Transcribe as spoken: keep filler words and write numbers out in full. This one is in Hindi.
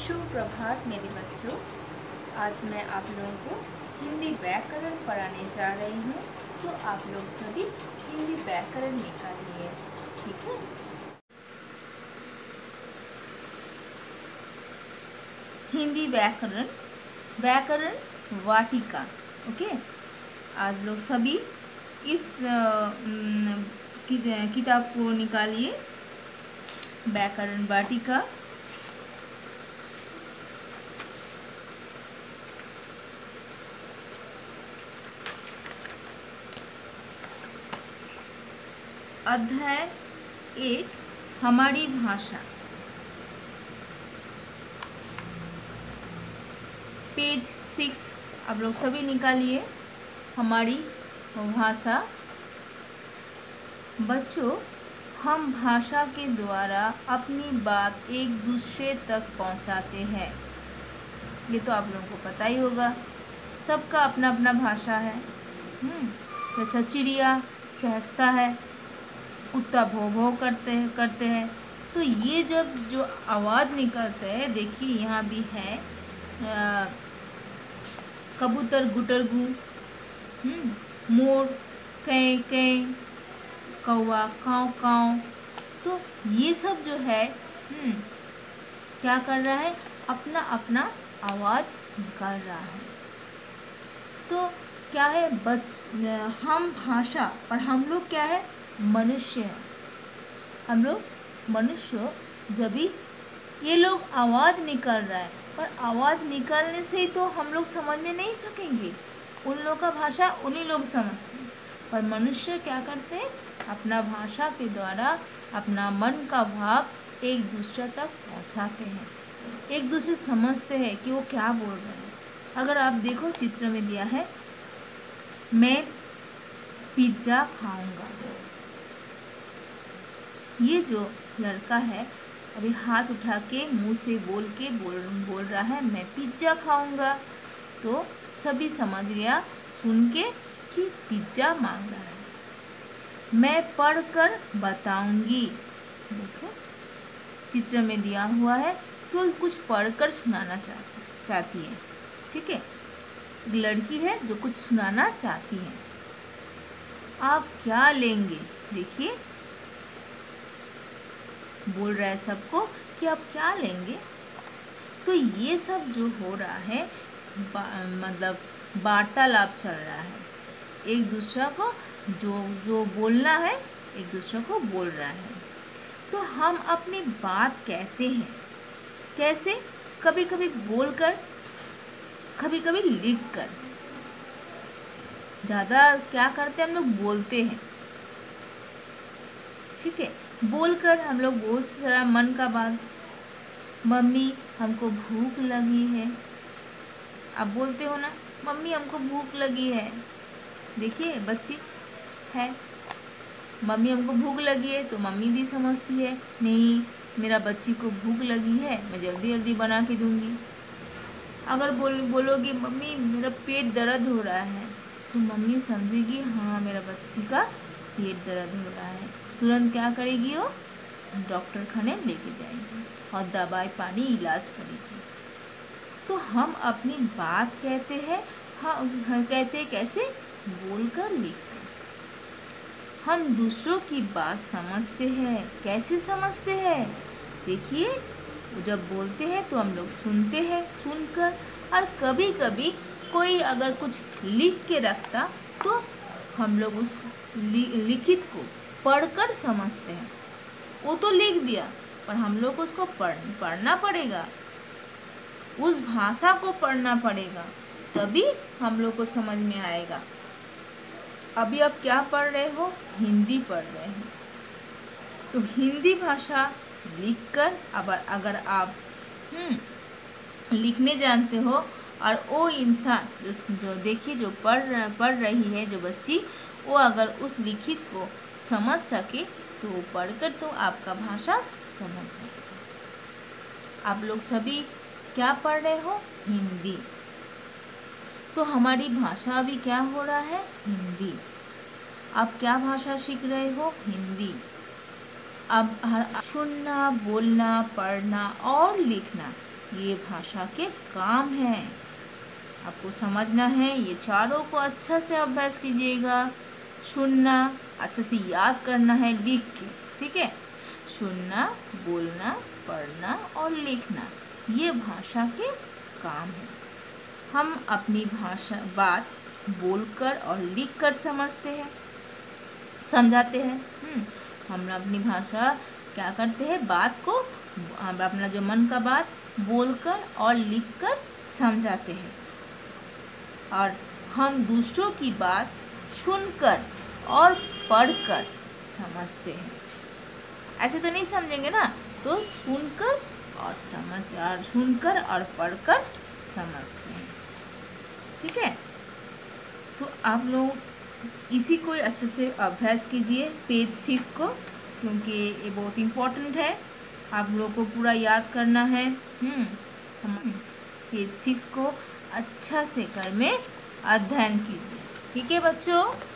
सुप्रभात मेरे बच्चों। आज मैं आप लोगों को हिंदी व्याकरण पढ़ाने जा रही हूँ, तो आप लोग सभी हिंदी व्याकरण निकालिए, ठीक है। हिंदी व्याकरण व्याकरण वाटिका, ओके। आज लोग सभी इस किताब को निकालिए, व्याकरण वाटिका। अध्याय एक, हमारी भाषा। पेज सिक्स आप लोग सभी निकालिए, हमारी भाषा। बच्चों, हम भाषा के द्वारा अपनी बात एक दूसरे तक पहुंचाते हैं। ये तो आप लोगों को पता ही होगा, सबका अपना अपना भाषा है। जैसा चिड़िया चहकता है, कुत्ता भौ भौ करते हैं करते हैं तो ये जब जो आवाज़ निकलता है, देखिए यहाँ भी है आ, कबूतर गुटरगू, मोर कै कै, कौवा काँव काँव। तो ये सब जो है हुँ, क्या कर रहा है, अपना अपना आवाज़ निकाल रहा है। तो क्या है, बच हम भाषा, पर हम लोग क्या है, मनुष्य है। हम लोग मनुष्य, जब भी ये लोग आवाज़ निकल रहा है, पर आवाज़ निकालने से ही तो हम लोग समझ में नहीं सकेंगे। उन लोग का भाषा उन्हीं लोग समझते हैं, पर मनुष्य क्या करते हैं, अपना भाषा के द्वारा अपना मन का भाव एक दूसरे तक पहुंचाते हैं, एक दूसरे समझते हैं कि वो क्या बोल रहे हैं। अगर आप देखो, चित्र में दिया है, मैं पिज्ज़ा खाऊंगा। ये जो लड़का है अभी हाथ उठा के मुंह से बोल के बोल बोल रहा है मैं पिज्ज़ा खाऊंगा। तो सभी समझ गया सुन के कि पिज्ज़ा मांग रहा है। मैं पढ़कर बताऊंगी। देखो चित्र में दिया हुआ है, तो कुछ पढ़कर सुनाना चाहती चाहती है, ठीक है। एक लड़की है जो कुछ सुनाना चाहती है। आप क्या लेंगे, देखिए बोल रहा है सबको कि आप क्या लेंगे। तो ये सब जो हो रहा है, मतलब वार्तालाप चल रहा है, एक दूसरे को जो जो बोलना है एक दूसरे को बोल रहा है। तो हम अपनी बात कहते हैं कैसे, कभी कभी बोलकर, कभी कभी लिख कर। ज़्यादा क्या करते हैं, हम लोग बोलते हैं, ठीक है। बोलकर हम लोग बहुत सारा मन का बात, मम्मी हमको भूख लगी है। आप बोलते हो ना, मम्मी हमको भूख लगी है। देखिए बच्ची है, मम्मी हमको भूख लगी है, तो मम्मी भी समझती है नहीं मेरा बच्ची को भूख लगी है, मैं जल्दी जल्दी बना के दूंगी। अगर बोल बोलोगी मम्मी मेरा पेट दर्द हो रहा है, तो मम्मी समझेगी हाँ मेरा बच्ची का पेट दर्द हो रहा है। तुरंत क्या करेगी, वो डॉक्टर खाने लेके जाएगी और दवाई पानी इलाज करेगी। तो हम अपनी बात कहते हैं, हाँ कहते हैं कैसे, बोलकर लिखकर। हम दूसरों की बात समझते हैं, कैसे समझते हैं, देखिए जब बोलते हैं तो हम लोग सुनते हैं, सुनकर। और कभी कभी कोई अगर कुछ लिख के रखता, तो हम लोग उस लि, लिखित को पढ़कर समझते हैं। वो तो लिख दिया, पर हम लोग उसको पढ़ पढ़ना पड़ेगा, उस भाषा को पढ़ना पड़ेगा, तभी हम लोग को समझ में आएगा। अभी आप क्या पढ़ रहे हो, हिंदी पढ़ रहे हैं, तो हिंदी भाषा लिखकर, अब अगर आप हम्म लिखने जानते हो, और वो इंसान जो जो देखिए जो पढ़ पढ़ रही है जो बच्ची, वो अगर उस लिखित को समझ सके, तो वो पढ़कर तो आपका भाषा समझ जाएगा। आप लोग सभी क्या पढ़ रहे हो, हिंदी। तो हमारी भाषा अभी क्या हो रहा है, हिंदी। आप क्या भाषा सीख रहे हो, हिंदी। अब सुनना, बोलना, पढ़ना और लिखना, ये भाषा के काम हैं। आपको समझना है, ये चारों को अच्छा से अभ्यास कीजिएगा। सुनना, अच्छे से याद करना है लिख के, ठीक है। सुनना, बोलना, पढ़ना और लिखना ये भाषा के काम है। हम अपनी भाषा बात बोलकर और लिखकर समझते हैं, समझाते हैं। हम अपनी भाषा क्या करते हैं, बात को, हम अपना जो मन का बात बोलकर और लिखकर समझाते हैं। और हम दूसरों की बात सुनकर और पढ़कर समझते हैं। ऐसे तो नहीं समझेंगे ना, तो सुनकर और समझ और सुनकर और पढ़कर समझते हैं, ठीक है। तो आप लोग इसी को अच्छे से अभ्यास कीजिए पेज सिक्स को, क्योंकि ये बहुत इम्पोर्टेंट है, आप लोगों को पूरा याद करना है। हम्म हम पेज सिक्स को अच्छा से घर में अध्ययन कीजिए, ठीक है बच्चों।